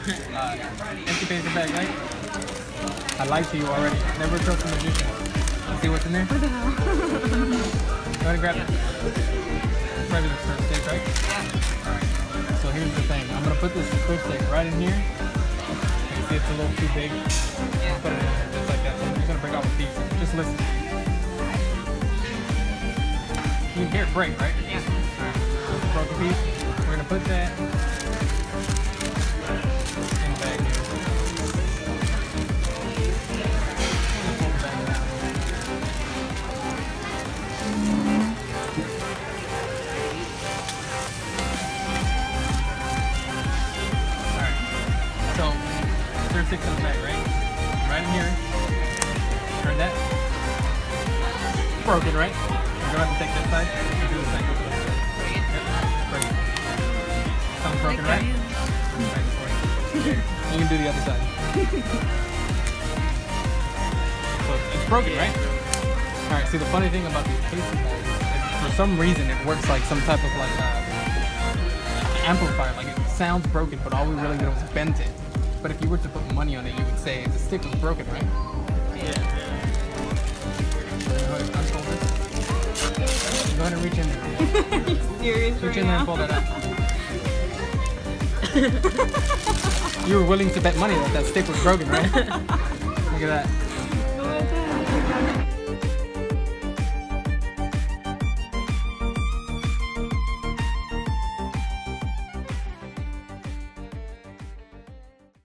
empty paper bag, right? I lied to you already. Never trust a magician. Let's see what's in there. What the hell? Go ahead and grab it. Probably looks first steak, right? Yeah. Alright. So here's the thing. I'm gonna put this first steak right in here. You see it's a little too big. Yeah. Put it in there just like that. So I'm just gonna break off a piece. Just listen. You can hear it break, right? Yeah. Alright. So broke a piece. We're gonna put that in the bag here. Pull the bag down. Alright. So there's 6 in the bag, right? Right in here. Turn that. Broken, right? You're gonna have to take this side and do the same. Yep. Break it. Sounds broken, right? You can do the other side. So it's broken, right? Alright, see the funny thing about these pastry bags is for some reason it works like some type of like amplifier, like it sounds broken, but all we really did was bent it. But if you were to put money on it, you would say the stick was broken, right? Yeah. Unfold this. Go ahead and reach in there. Are you serious Reach right in there and now? pull that out. You were willing to bet money that that stick was broken, right? Look at that.